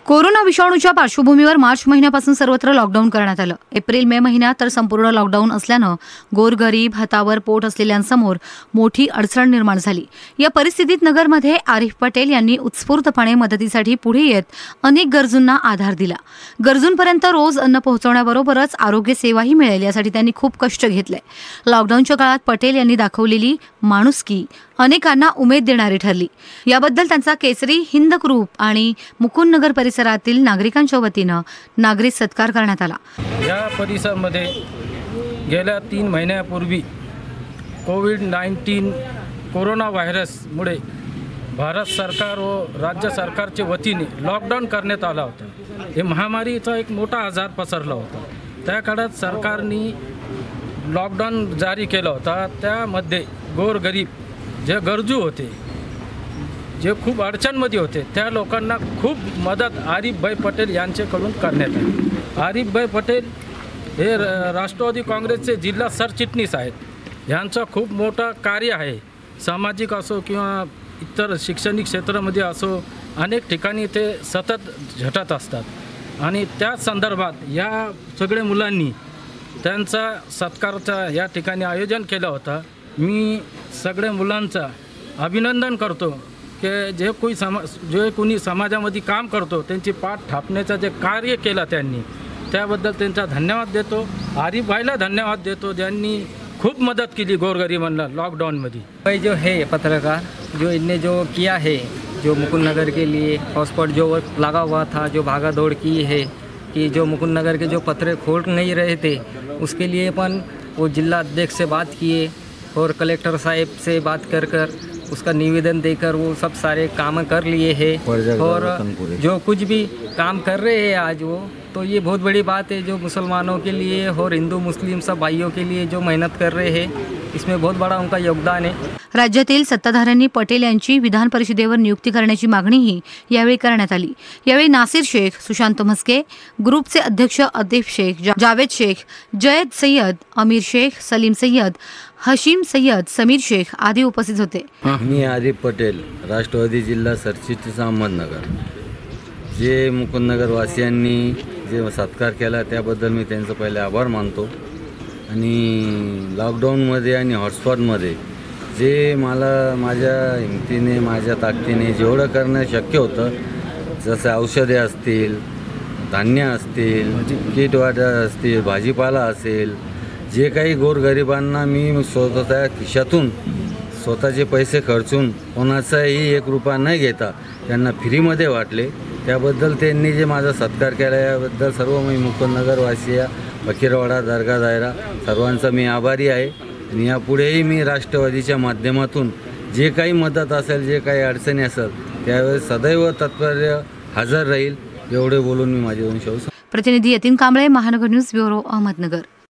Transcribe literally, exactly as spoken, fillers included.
Corona विषाणूच्या पार्श्वभूमीवर मार्च महिन्यापासून सर्वत्र लॉकडाऊन करण्यात आलं। एप्रिल मे महिन्यात तर संपूर्ण लॉकडाऊन असल्यानं गोरगरीब हातावर पोट असलेल्यांसमोर मोठी अडचण निर्माण झाली। या परिस्थितीत नगरमध्ये आरिफ पटेल यांनी उत्स्फूर्तपणे मदतीसाठी पुढे येत अनेक गरजूंना आधार दिला। गरजूंपर्यंत रोज अन्न पोहोचवण्याबरोबरच आरोग्य सेवाही मिळेल यासाठी त्यांनी खूप कष्ट घेतले। लॉकडाऊनच्या काळात पटेल यांनी दाखवलेली माणुसकी अनेकांना उमेद देणारी ठरली। याबद्दल त्यांचा केसरी हिंद ग्रुप आणि मुकुंदनगर परिसरातील नागरिकांच्या वतीनं नागरिक सत्कार करण्यात आला। या परिसरामध्ये गेल्या तीन महिन्यापूर्वी कोविड नाईन्टीन कोरोना व्हायरसमुळे भारत सरकार व राज्य सरकारच्या वतीने लॉकडाऊन करण्यात आला होता। हे महामारीचा एक मोठा आजार पसरला होता। त्या काळात सरकारने लॉकडाऊन जारी केला होता। त्यामध्ये गोरगरीब जे गरजू होते, जे खूप अडचणमध्ये होते, त्या लोकांना खूप मदत आरिफभाई पटेल यांच्याकडून करण्यात आली। आरिफभाई पटेल हे राष्ट्रवादी काँग्रेसचे जिल्हा सरचिटणीस आहेत। यांचं खूप मोठं कार्य आहे। सामाजिक असो किंवा इतर शैक्षणिक क्षेत्रामध्ये असो अनेक ठिकाणी ते सतत झटत असतात आणि त्या संदर्भात या सगळ्या मुलांनी त्यांचा सत्काराचा या ठिकाणी आयोजन केलं होतं। मी सगळ्या मुलांचा अभिनंदन करतो की जे कोणी समा जे कोणी समाजामध्ये काम करतो त्यांची पाठ थापण्याचं जे कार्य केलं त्यांनी, त्याबद्दल त्यांचा धन्यवाद देतो। आरिफभाईला धन्यवाद देतो ज्यांनी खूप मदत की गोरगरीबांना लॉकडाउन में। भाई जो है पत्रकार, जो इनने जो किया है, जो मुकुंदनगर के लिए हॉटस्पॉट जो लगा हुआ था, जो भागा दौड़ की है कि जो मुकुंदनगर के जो पत्रे खोल नहीं रहे थे उसके लिए अपन वो जिला अध्यक्ष से बात किए और कलेक्टर साहब से बात कर कर उसका निवेदन देकर वो सब सारे काम कर लिए हैं। और जो कुछ भी काम कर रहे हैं आज वो, तो ये बहुत बड़ी बात है जो मुसलमानों के लिए और हिंदू मुस्लिम सब भाइयों के लिए जो मेहनत कर रहे हैं, इसमें बहुत बड़ा उनका योगदान है। राज्यातील सत्ताधाऱ्यांनी पटेल यांची विधान परिषदेवर नियुक्ती करण्याची मागणीही यावेळी करण्यात आली। यावेळी नासिर शेख, सुशांत म्हस्के, ग्रुपचे अध्यक्ष आदिफ शेख, जावेद शेख, जयद सय्यद, अमीर शेख, सलीम सय्यद, हशीम सय्यद, समीर शेख आदी उपस्थित होते। मी आरिफ पटेल, राष्ट्रवादी जिल्हा सरचिटणीस अहमदनगर। जे मुकुंदनगर वासियांनी जे सत्कार केला त्याबद्दल मी त्यांचा पहिले आभार मानतो। आणि लॉकडाऊनमध्ये आणि हॉटस्पॉटमध्ये जे मला माझ्या हिमतीने माझ्या ताकदीने जेवढं करणं शक्य होतं, जसं औषधे असतील, धान्य असतील, किट वाटर असतील, भाजीपाला असेल, जे काही गोरगरिबांना मी स्वतःच्या खिशातून स्वतःचे पैसे खर्चून कोणाचाही एक रुपया न घेता त्यांना फ्रीमध्ये वाटले। त्याबद्दल त्यांनी जे माझा सत्कार केला याबद्दल सर्व मी मुकुंदनगरवासिया, फकीरवाडा, दर्गा दायरा सर्वांचा मी आभारी आहे। आणि यापुढेही मी राष्ट्रवादीच्या माध्यमातून जे काही मदत असेल, जे काही अडचणी असेल त्यावेळेस सदैव तत्पर हजर राहील, एवढे बोलून मी माझे दोन शब्द। प्रतिनिधी यतीन कांबळे, महानगर न्यूज ब्युरो, अहमदनगर।